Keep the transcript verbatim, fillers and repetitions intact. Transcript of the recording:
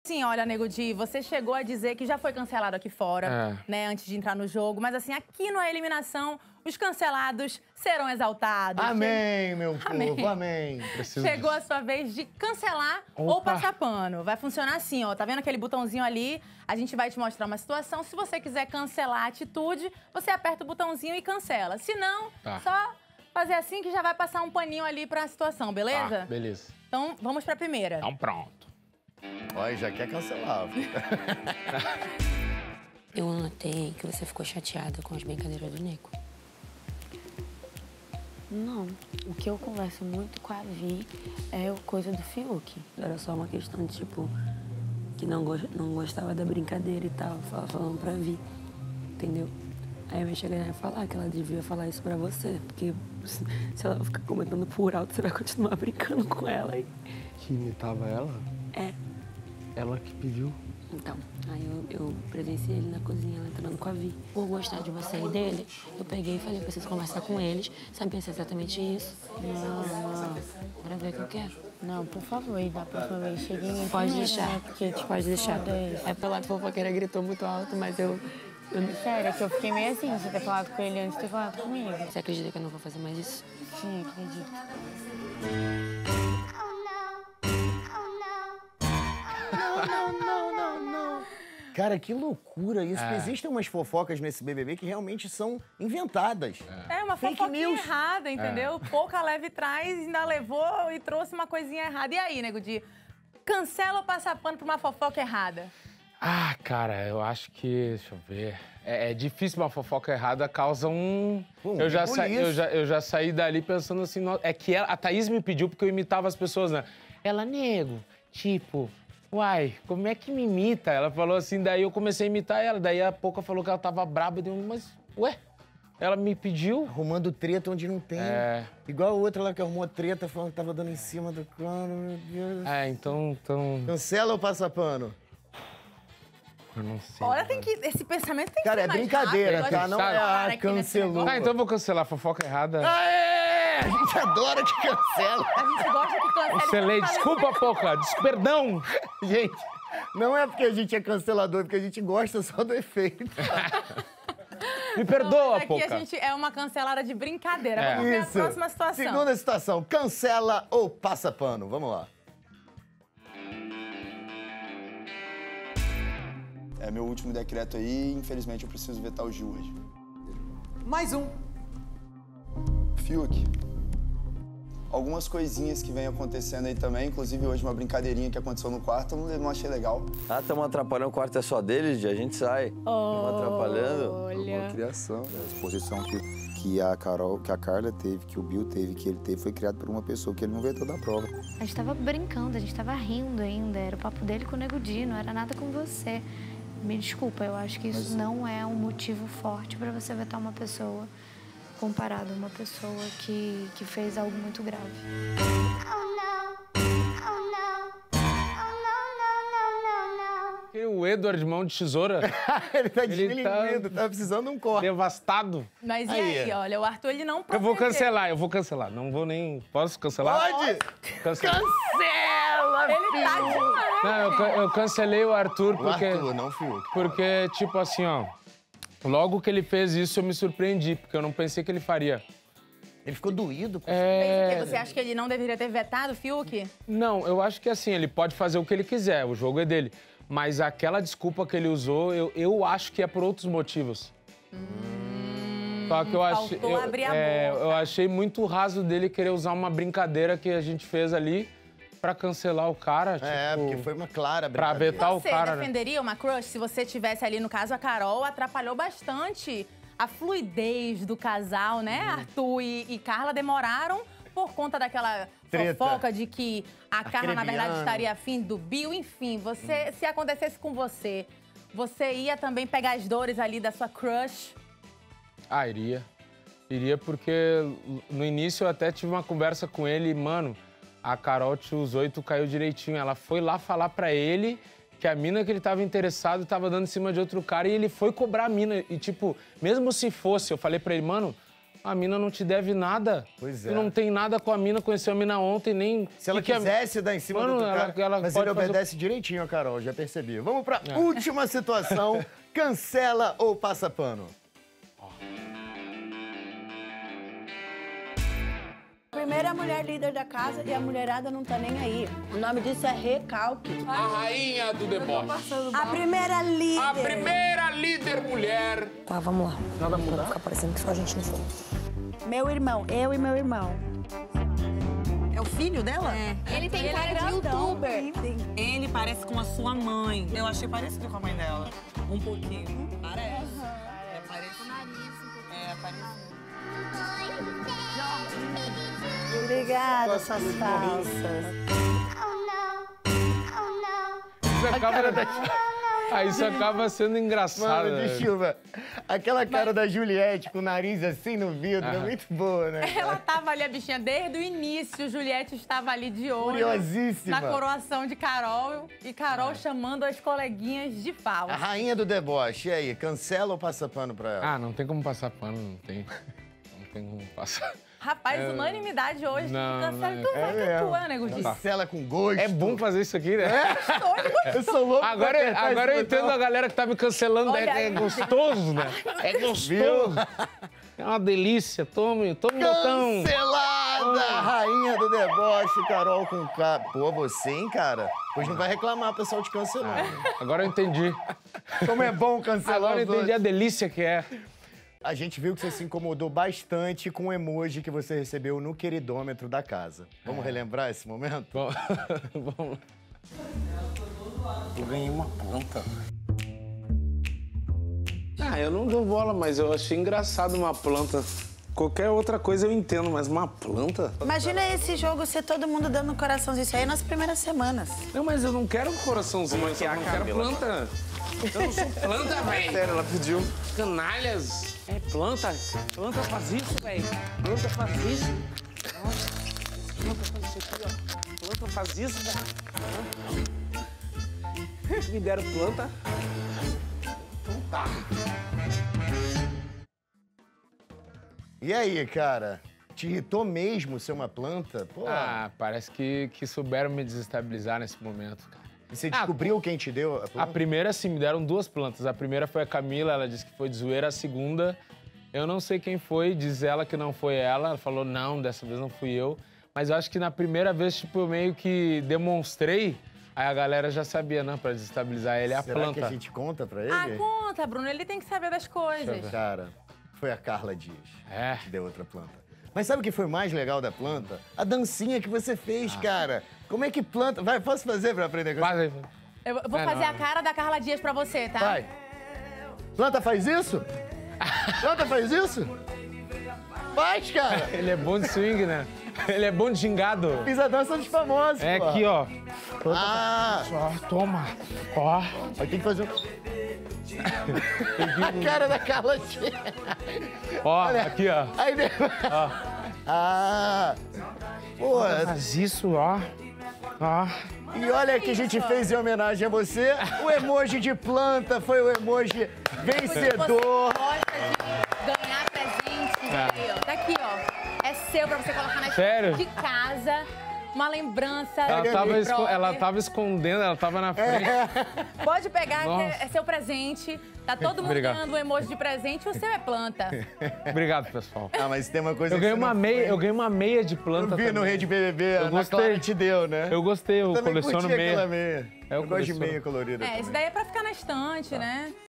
Sim, olha, Nego Di, você chegou a dizer que já foi cancelado aqui fora, é. né, antes de entrar no jogo. Mas assim, aqui na eliminação, os cancelados serão exaltados. Amém, meu amém. povo, amém. Preciso Chegou disso. a sua vez de cancelar Opa. ou passar pano. Vai funcionar assim, ó, tá vendo aquele botãozinho ali? A gente vai te mostrar uma situação. Se você quiser cancelar a atitude, você aperta o botãozinho e cancela. Se não, tá. só fazer assim que já vai passar um paninho ali pra situação, beleza? Tá, beleza. Então, vamos pra primeira. Então pronto. Olha, já quer cancelar. Eu notei que você ficou chateada com as brincadeiras do Nico. Não. O que eu converso muito com a Vi é coisa do Fiuk. Era só uma questão de, tipo, que não, go não gostava da brincadeira e tal. Falando pra Vi, entendeu? Aí eu ia chegar e falar que ela devia falar isso pra você. Porque se ela ficar comentando por alto, você vai continuar brincando com ela. E... Que imitava ela? É. Ela que pediu. Então, aí eu, eu presenciei ele na cozinha, ela entrando com a Vi. Por gostar de você e dele, eu peguei e falei, eu preciso conversar com eles, saber se é exatamente isso. Não, não. Bora ver o que eu quero. Não, por favor, da próxima vez cheguei em Pode deixar, né? Porque, tipo, pode deixar. É pelo lado fofoqueira, gritou muito alto, mas eu... eu... Sério, é que eu fiquei meio assim, você ter falado com ele antes de ter falado comigo. Você acredita que eu não vou fazer mais isso? Sim, acredito. Não, não, não, não, não. Cara, que loucura isso. É. Existem umas fofocas nesse B B B que realmente são inventadas. É, é uma fofoquinha errada, entendeu? É. Pouca leve traz, ainda levou e trouxe uma coisinha errada. E aí, Nego Di, cancela ou passa pano pra uma fofoca errada? Ah, cara, eu acho que... Deixa eu ver... É, é difícil, uma fofoca errada causa um... Pô, eu, já sa... eu, já, eu já saí dali pensando assim... No... É que ela... a Thaís me pediu porque eu imitava as pessoas, né? Ela, Nego, tipo... Uai, como é que me imita? Ela falou assim, daí eu comecei a imitar ela. Daí a pouco falou que ela tava braba. Deu, mas, ué, ela me pediu. Arrumando treta onde não tem. É. Igual a outra lá que arrumou treta, falando que tava dando em cima do cano, meu Deus. É, então... então... Cancela ou passa pano? Eu não sei. Olha, tem que, esse pensamento tem que Cara, ser é brincadeira, rápido, tá? Não é a cancelou. Ah, então eu vou cancelar a fofoca errada. Aê! A gente adora que cancela. A gente gosta que cancela. Cancelei, desculpa, Poca, perdão. Gente, não é porque a gente é cancelador, é porque a gente gosta só do efeito. Me perdoa, Poca. Aqui a gente é uma cancelada de brincadeira. É. Vamos ver Isso. a próxima situação. Segunda situação, cancela ou passa pano? Vamos lá. É meu último decreto aí, infelizmente eu preciso vetar o Gil hoje. Mais um. Fiuk. Algumas coisinhas que vem acontecendo aí também, inclusive hoje uma brincadeirinha que aconteceu no quarto, eu não achei legal. Ah, estamos atrapalhando, o quarto é só deles, a gente sai. Estamos atrapalhando. Olha. Uma criação. A exposição que, que a Carol, que a Carla teve, que o Bill teve, que ele teve, foi criado por uma pessoa que ele não vetou da prova. A gente tava brincando, a gente tava rindo ainda, era o papo dele com o Nego Di, não era nada com você. Me desculpa, eu acho que isso Mas... não é um motivo forte para você vetar uma pessoa comparado a uma pessoa que, que fez algo muito grave. O Edward, mão de tesoura. Ele tá desmentindo, tá... tá precisando de um corte. Devastado. Mas e aí, aí olha, o Arthur, ele não pode. Eu vou cancelar, eu vou cancelar. Não vou nem... Posso cancelar? Pode! Cancela! Cancela, Ele tá demais! Não, eu, eu cancelei o Arthur porque... O Arthur, não Fiuk. Porque, tipo assim, ó... Logo que ele fez isso, eu me surpreendi, porque eu não pensei que ele faria. Ele ficou doído? É... Você acha que ele não deveria ter vetado o Fiuk? Não, eu acho que assim, ele pode fazer o que ele quiser, o jogo é dele. Mas aquela desculpa que ele usou, eu, eu acho que é por outros motivos. Hum, Só que eu achei, eu, abrir a é, boca. eu achei muito raso dele querer usar uma brincadeira que a gente fez ali pra cancelar o cara. É, tipo, porque foi uma clara pra brincadeira. vetar o cara. Você defenderia uma crush se você tivesse ali, no caso, a Carol atrapalhou bastante a fluidez do casal, né? Hum. Arthur e, e Carla demoraram por conta daquela Treta. fofoca de que a Carla, na verdade, estaria afim do Bill. Enfim, você, hum. se acontecesse com você, você ia também pegar as dores ali da sua crush? Ah, iria. Iria porque no início eu até tive uma conversa com ele, mano, a Carol te usou e tu caiu direitinho. Ela foi lá falar pra ele que a mina que ele tava interessado tava dando em cima de outro cara e ele foi cobrar a mina. E, tipo, mesmo se fosse, eu falei pra ele, mano, A mina não te deve nada. Pois é. Tu não tem nada com a mina, conheceu a mina ontem, nem... Se ela que quisesse que a... dar em cima Mano, do outro ela, cara, ela mas pode ele obedece fazer... direitinho, a Carol, já percebi. Vamos pra É. última situação. Cancela ou passa pano? Primeiro é a mulher líder da casa e a mulherada não tá nem aí. O nome disso é recalque. A rainha do deboche. A primeira líder. A primeira líder mulher. Tá, vamos lá. Nada muda. Vai ficar parecendo que só a gente não foi. Meu irmão, eu e meu irmão. É o filho dela? É. Ele tem Ele cara é de grandão, youtuber. tem- Ele parece com a sua mãe. Eu achei parecido com a mãe dela. Um pouquinho. Parece. É parecido. É parecido. Obrigada, suas falsas. Isso acaba... Ah, isso acaba sendo engraçado. Mano, de né? chuva. Aquela cara da Juliette com o nariz assim no vidro é Ah. muito boa, né? Ela tava ali, a bichinha, desde o início. Juliette estava ali de olho. Curiosíssima. Na coroação de Carol. E Carol chamando as coleguinhas de falsa. A rainha do deboche, e aí, cancela ou passa pano pra ela? Ah, não tem como passar pano, não tem. Não tem como passar. Rapaz, É. unanimidade hoje. Não, Cancela. não é. Tu vai É que mesmo. tu é, nego Di. Cancela com gosto. É bom fazer isso aqui, né? Eu sou louco pra Agora, apertar agora eu esse botão. entendo a galera que tá me cancelando. Olha É, aí. é gostoso, né? É gostoso. É uma delícia. Tome, tome um botão. Cancelada! Rainha do deboche, Carol com K. Pô, você, hein, cara? Pois não vai reclamar, o pessoal te cancelando. Agora eu entendi. Como é bom cancelar Agora eu os entendi outros. a delícia que é. A gente viu que você se incomodou bastante com o emoji que você recebeu no queridômetro da casa. Vamos É. relembrar esse momento? Bom, vamos lá. Eu ganhei uma planta. Ah, eu não dou bola, mas eu achei engraçado uma planta. Qualquer outra coisa eu entendo, mas uma planta? Imagina esse jogo ser todo mundo dando coraçãozinho. Isso aí nas primeiras semanas. Não, mas eu não quero coraçãozinho, Como é que é, eu não quero Camila? planta. Eu não sou planta, velho. Sério, ela pediu. Canalhas. É planta. Planta faz isso, velho. Planta faz isso. Nossa, planta faz isso aqui, ó. Planta faz isso, velho. Me deram planta. Então tá. E aí, cara? Te irritou mesmo ser uma planta? Pô, Ah, parece que, que souberam me desestabilizar nesse momento, cara. e você descobriu quem te deu a A planta? primeira, sim, me deram duas plantas. A primeira foi a Camila, ela disse que foi de zoeira. A segunda, eu não sei quem foi, diz ela que não foi ela. Ela falou, não, dessa vez não fui eu. Mas eu acho que na primeira vez, tipo, eu meio que demonstrei, aí a galera já sabia, né, pra desestabilizar ele, é a Será planta. que a gente conta pra ele? Ah, conta, Bruno. Ele tem que saber das coisas. Cara, foi a Carla Dias É. que deu outra planta. Mas sabe o que foi mais legal da planta? A dancinha que você fez, cara. Como é que planta... Vai, posso fazer pra aprender com Faz aí. Eu vou É, fazer não. a cara da Carla Dias pra você, tá? Vai. Planta faz isso? Planta faz isso? Faz, cara. Ele é bom de swing, né? Ele é bom de gingado. Fiz a dança dos famosos, É pô. aqui, ó. Ah, Ó, toma. Ó. aí tem que fazer um... A cara da Carla Dias. Ó, aqui, ó. Aí depois... Ah, pô, Faz isso, ó. Ó. e olha que a gente fez em homenagem a você. O emoji de planta foi o emoji vencedor. Gosta de ganhar presentes É. aí, ó. Tá aqui, ó. É seu pra você colocar na Sério? estante de casa. Uma lembrança. Ela tava, esco- própria. ela tava escondendo, ela tava na frente. Pode pegar, que Nossa. é, é seu presente. Tá todo mundo Obrigado. ganhando um emoji de presente e o seu é planta. Obrigado, pessoal. Ah, mas tem uma coisa Eu que ganhei você uma não meia, foi. eu ganhei uma meia de planta Eu vi no também. Rede B B B, Eu a gostei. Clara te deu, né? Eu gostei, eu também coleciono curti meia. aquela meia. É, eu Eu gosto de coleciono. meia colorida É, isso também. daí é pra ficar na estante, né?